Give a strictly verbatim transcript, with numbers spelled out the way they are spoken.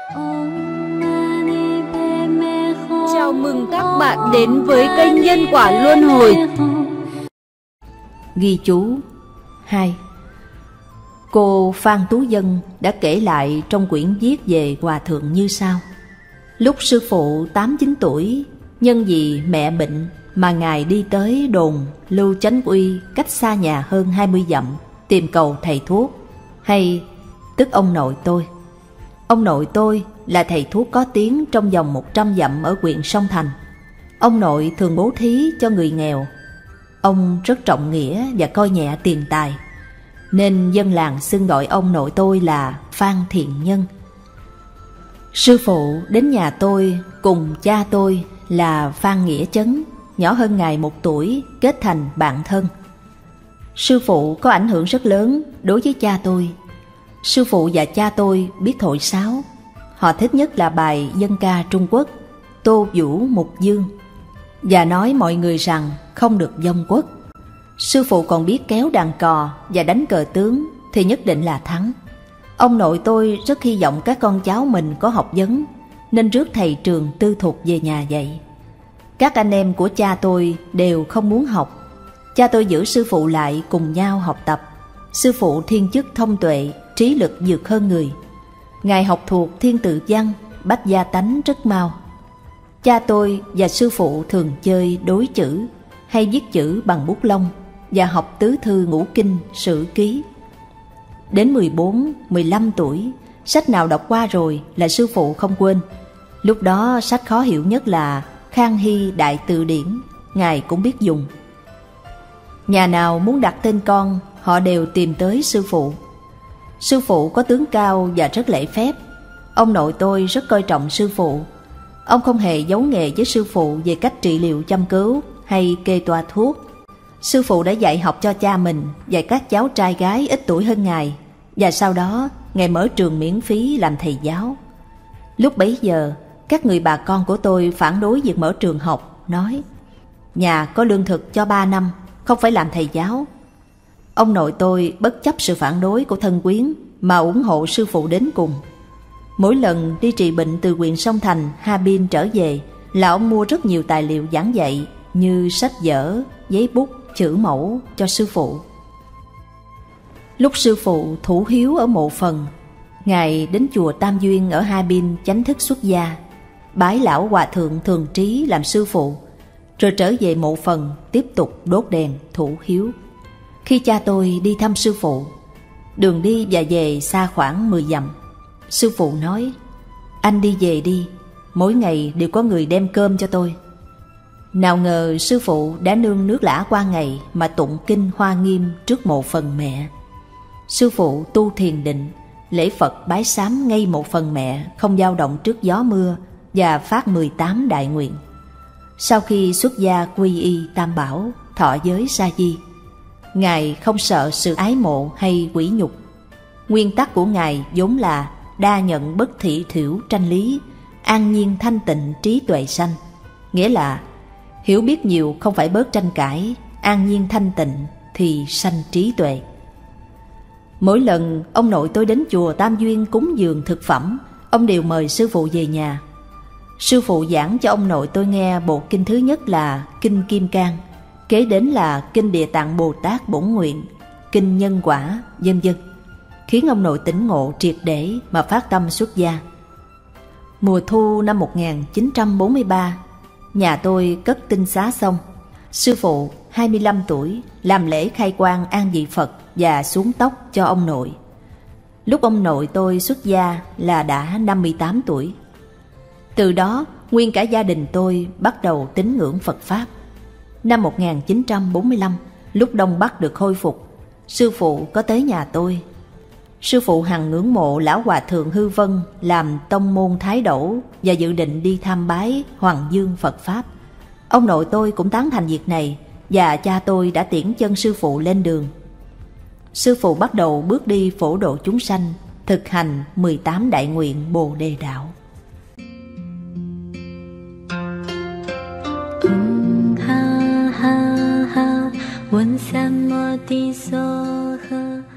Chào mừng các bạn đến với kênh Nhân Quả Luân Hồi. Ghi chú hai. Cô Phan Tú Dân đã kể lại trong quyển viết về Hòa Thượng như sau. Lúc sư phụ tám chín tuổi, nhân vì mẹ bệnh mà Ngài đi tới đồn Lưu Chánh Uy cách xa nhà hơn hai mươi dặm tìm cầu thầy thuốc, hay tức ông nội tôi. Ông nội tôi là thầy thuốc có tiếng trong vòng một trăm dặm ở huyện Sông Thành. Ông nội thường bố thí cho người nghèo. Ông rất trọng nghĩa và coi nhẹ tiền tài, nên dân làng xưng gọi ông nội tôi là Phan Thiện Nhân. Sư phụ đến nhà tôi cùng cha tôi là Phan Nghĩa Chấn, nhỏ hơn Ngài một tuổi, kết thành bạn thân. Sư phụ có ảnh hưởng rất lớn đối với cha tôi. Sư phụ và cha tôi biết thổi sáo. Họ thích nhất là bài dân ca Trung Quốc Tô Vũ Mục Dương, và nói mọi người rằng không được vong quốc. Sư phụ còn biết kéo đàn cò và đánh cờ tướng thì nhất định là thắng. Ông nội tôi rất hy vọng các con cháu mình có học vấn, nên rước thầy trường tư thục về nhà dạy. Các anh em của cha tôi đều không muốn học. Cha tôi giữ sư phụ lại cùng nhau học tập. Sư phụ thiên chức thông tuệ, trí lực vượt hơn người. Ngài học thuộc thiên tự văn, bách gia tánh rất mau. Cha tôi và sư phụ thường chơi đối chữ, hay viết chữ bằng bút lông, và học tứ thư ngũ kinh, sử ký. Đến mười bốn, mười lăm tuổi, sách nào đọc qua rồi là sư phụ không quên. Lúc đó sách khó hiểu nhất là Khang Hy Đại Từ Điển, Ngài cũng biết dùng. Nhà nào muốn đặt tên con, họ đều tìm tới sư phụ. Sư phụ có tướng cao và rất lễ phép. Ông nội tôi rất coi trọng sư phụ. Ông không hề giấu nghề với sư phụ về cách trị liệu châm cứu hay kê toa thuốc. Sư phụ đã dạy học cho cha mình và các cháu trai gái ít tuổi hơn Ngài, và sau đó Ngài mở trường miễn phí làm thầy giáo. Lúc bấy giờ, các người bà con của tôi phản đối việc mở trường học, nói nhà có lương thực cho ba năm, không phải làm thầy giáo. Ông nội tôi bất chấp sự phản đối của thân quyến mà ủng hộ sư phụ đến cùng. Mỗi lần đi trị bệnh từ huyện Sông Thành, Ha Bin trở về là ông mua rất nhiều tài liệu giảng dạy như sách vở, giấy bút, chữ mẫu cho sư phụ. Lúc sư phụ thủ hiếu ở mộ phần, Ngài đến chùa Tam Duyên ở Ha Bin chánh thức xuất gia, bái lão hòa thượng Thường Trí làm sư phụ, rồi trở về mộ phần tiếp tục đốt đèn thủ hiếu. Khi cha tôi đi thăm sư phụ, đường đi và về xa khoảng mười dặm, sư phụ nói: anh đi về đi, mỗi ngày đều có người đem cơm cho tôi. Nào ngờ sư phụ đã nương nước lã qua ngày mà tụng kinh Hoa Nghiêm trước mộ phần mẹ. Sư phụ tu thiền định, lễ Phật bái sám ngay mộ phần mẹ, không dao động trước gió mưa, và phát mười tám đại nguyện. Sau khi xuất gia quy y Tam Bảo, thọ giới sa di, Ngài không sợ sự ái mộ hay quỷ nhục. Nguyên tắc của Ngài vốn là đa nhận bất thị thiểu tranh lý, an nhiên thanh tịnh trí tuệ sanh. Nghĩa là hiểu biết nhiều không phải bớt tranh cãi, an nhiên thanh tịnh thì sanh trí tuệ. Mỗi lần ông nội tôi đến chùa Tam Duyên cúng dường thực phẩm, ông đều mời sư phụ về nhà. Sư phụ giảng cho ông nội tôi nghe bộ kinh thứ nhất là Kinh Kim Cang, kế đến là Kinh Địa Tạng Bồ Tát Bổn Nguyện, Kinh Nhân Quả, vân vân, khiến ông nội tỉnh ngộ triệt để mà phát tâm xuất gia. Mùa thu năm một nghìn chín trăm bốn mươi ba, nhà tôi cất tinh xá xong, sư phụ hai mươi lăm tuổi làm lễ khai quang an vị Phật và xuống tóc cho ông nội. Lúc ông nội tôi xuất gia là đã năm mươi tám tuổi. Từ đó, nguyên cả gia đình tôi bắt đầu tín ngưỡng Phật Pháp. Năm một nghìn chín trăm bốn mươi lăm, lúc Đông Bắc được khôi phục, sư phụ có tới nhà tôi. Sư phụ hằng ngưỡng mộ lão hòa thượng Hư Vân làm tông môn Thái Đẩu và dự định đi tham bái Hoàng Dương Phật Pháp. Ông nội tôi cũng tán thành việc này, và cha tôi đã tiễn chân sư phụ lên đường. Sư phụ bắt đầu bước đi phổ độ chúng sanh, thực hành mười tám đại nguyện Bồ Đề Đạo. ha ha ha, 问三摩地梭诃。